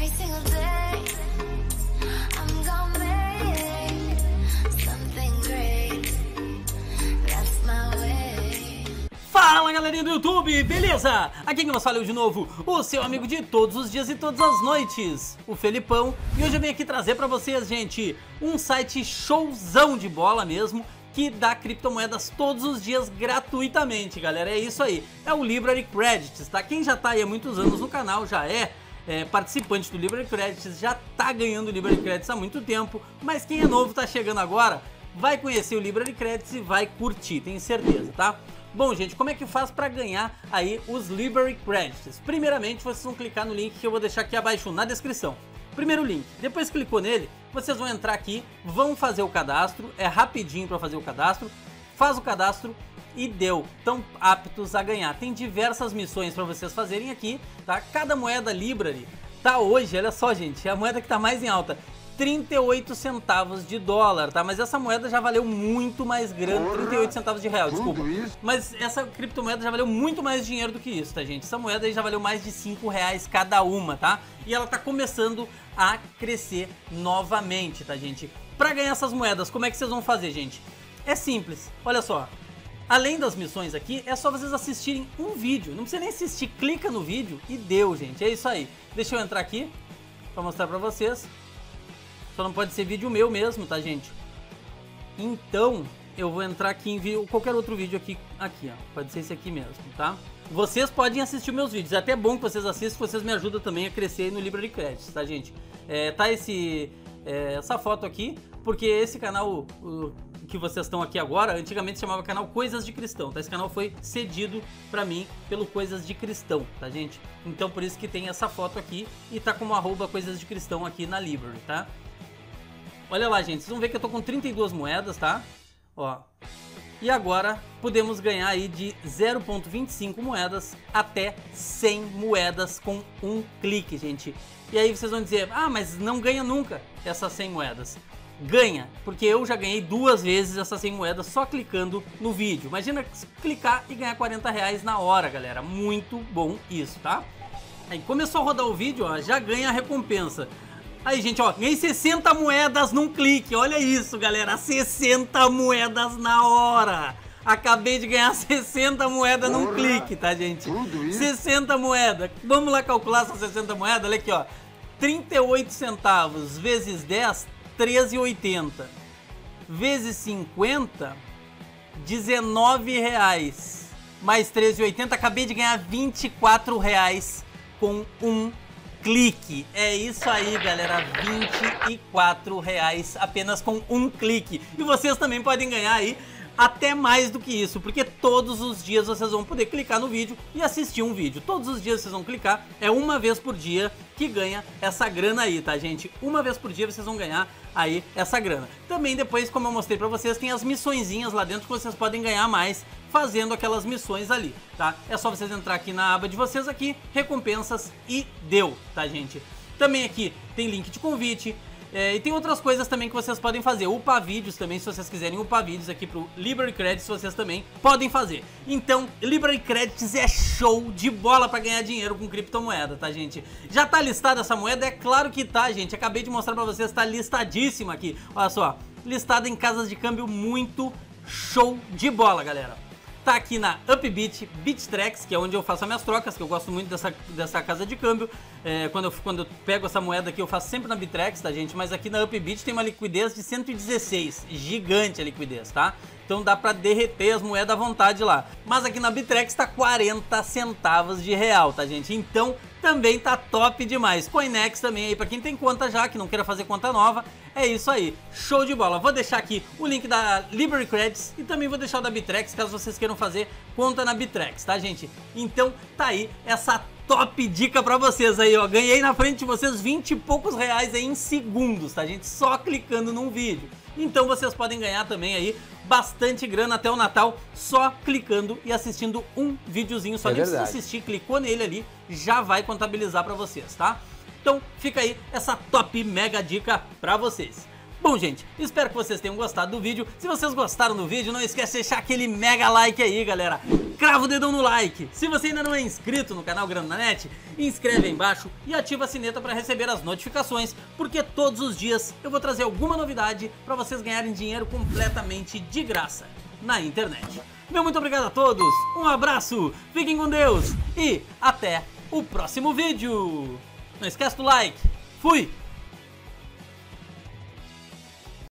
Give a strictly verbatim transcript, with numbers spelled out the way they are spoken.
every single day. I'm gonna make something great. That's my way. Fala galerinha do YouTube, beleza? Aqui que nós falamos de novo, o seu amigo de todos os dias e todas as noites, o Felipão. E hoje eu venho aqui trazer pra vocês, gente, um site showzão de bola mesmo, que dá criptomoedas todos os dias gratuitamente, galera. É isso aí, é o Library Credits, tá? Quem já tá aí há muitos anos no canal, já é, é participante do Library Credits, já tá ganhando o Library Credits há muito tempo. Mas quem é novo, tá chegando agora, vai conhecer o Library Credits e vai curtir, tenho certeza, tá? Bom, gente, como é que faz para ganhar aí os Library Credits? Primeiramente, vocês vão clicar no link que eu vou deixar aqui abaixo na descrição. Primeiro link, depois clicou nele, vocês vão entrar aqui, vão fazer o cadastro, é rapidinho para fazer o cadastro, faz o cadastro e deu, estão aptos a ganhar. Tem diversas missões para vocês fazerem aqui, tá? Cada moeda Library tá hoje, olha só, gente, é a moeda que tá mais em alta, trinta e oito centavos de dólar, tá? Mas essa moeda já valeu muito mais grana, trinta e oito centavos de real, desculpa. Mas essa criptomoeda já valeu muito mais dinheiro do que isso, tá, gente? Essa moeda aí já valeu mais de cinco reais cada uma, tá? E ela tá começando a crescer novamente, tá, gente? Pra ganhar essas moedas, como é que vocês vão fazer, gente? É simples, olha só. Além das missões aqui, é só vocês assistirem um vídeo. Não precisa nem assistir, clica no vídeo e deu, gente. É isso aí. Deixa eu entrar aqui pra mostrar pra vocês. Só não pode ser vídeo meu mesmo, tá, gente? Então, eu vou entrar aqui em vídeo, qualquer outro vídeo aqui, aqui, ó. Pode ser esse aqui mesmo, tá? Vocês podem assistir meus vídeos. É até bom que vocês assistam, vocês me ajudam também a crescer no Library Credits, tá, gente? É, tá esse, é, essa foto aqui, porque esse canal o, que vocês estão aqui agora, antigamente se chamava canal Coisas de Cristão, tá? Esse canal foi cedido pra mim pelo Coisas de Cristão, tá, gente? Então, por isso que tem essa foto aqui e tá como arroba Coisas de Cristão aqui na Library, tá? Olha lá, gente, vocês vão ver que eu tô com trinta e duas moedas, tá? Ó. E agora podemos ganhar aí de zero vírgula vinte e cinco moedas até cem moedas com um clique, gente. E aí vocês vão dizer, ah, mas não ganha nunca essas cem moedas. Ganha, porque eu já ganhei duas vezes essas cem moedas só clicando no vídeo. Imagina clicar e ganhar quarenta reais na hora, galera. Muito bom isso, tá? Aí começou a rodar o vídeo, ó, já ganha a recompensa. Aí, gente, ó, ganhei sessenta moedas num clique, olha isso, galera, sessenta moedas na hora. Acabei de ganhar sessenta moedas num clique, tá, gente? sessenta moedas, vamos lá calcular essas sessenta moedas, olha aqui, ó. trinta e oito centavos vezes dez, treze e oitenta. Vezes cinquenta, dezenove reais. Mais treze e oitenta, acabei de ganhar vinte e quatro reais com um clique. É isso aí, galera, vinte e quatro reais apenas com um clique. E vocês também podem ganhar aí até mais do que isso, porque todos os dias vocês vão poder clicar no vídeo e assistir um vídeo. Todos os dias vocês vão clicar, é uma vez por dia que ganha essa grana aí, tá, gente? Uma vez por dia vocês vão ganhar aí essa grana. Também depois, como eu mostrei pra vocês, tem as missõezinhas lá dentro que vocês podem ganhar mais fazendo aquelas missões ali, tá? É só vocês entrar aqui na aba de vocês aqui, recompensas e deu, tá, gente? Também aqui tem link de convite. É, e tem outras coisas também que vocês podem fazer, upar vídeos também, se vocês quiserem upar vídeos aqui pro Library Credits, vocês também podem fazer. Então, Library Credits é show de bola pra ganhar dinheiro com criptomoeda, tá, gente? Já tá listada essa moeda? É claro que tá, gente, acabei de mostrar pra vocês, tá listadíssima aqui, olha só, listada em casas de câmbio muito show de bola, galera. Tá aqui na Upbit, Bittrex, que é onde eu faço as minhas trocas, que eu gosto muito dessa, dessa casa de câmbio. É, quando, eu, quando eu pego essa moeda aqui, eu faço sempre na Bittrex, tá, gente? Mas aqui na Upbit tem uma liquidez de cento e dezesseis, gigante a liquidez, tá? Então dá pra derreter as moedas à vontade lá. Mas aqui na Bittrex tá quarenta centavos de real, tá, gente? Então também tá top demais. Coinex também aí, pra quem tem conta já, que não queira fazer conta nova, é isso aí. Show de bola. Vou deixar aqui o link da Library Credits e também vou deixar o da Bittrex, caso vocês queiram fazer conta na Bittrex, tá, gente? Então tá aí essa top dica pra vocês aí, ó. Ganhei na frente de vocês vinte e poucos reais aí em segundos, tá, gente? Só clicando num vídeo. Então vocês podem ganhar também aí bastante grana até o Natal só clicando e assistindo um videozinho. Só é de assistir, clicou nele ali, já vai contabilizar pra vocês, tá? Então fica aí essa top mega dica pra vocês. Bom, gente, espero que vocês tenham gostado do vídeo. Se vocês gostaram do vídeo, não esquece de deixar aquele mega like aí, galera. Crava o dedão no like. Se você ainda não é inscrito no canal Grana na Net, inscreve aí embaixo e ativa a sineta para receber as notificações, porque todos os dias eu vou trazer alguma novidade para vocês ganharem dinheiro completamente de graça na internet. Meu muito obrigado a todos, um abraço, fiquem com Deus e até o próximo vídeo. Não esquece do like. Fui!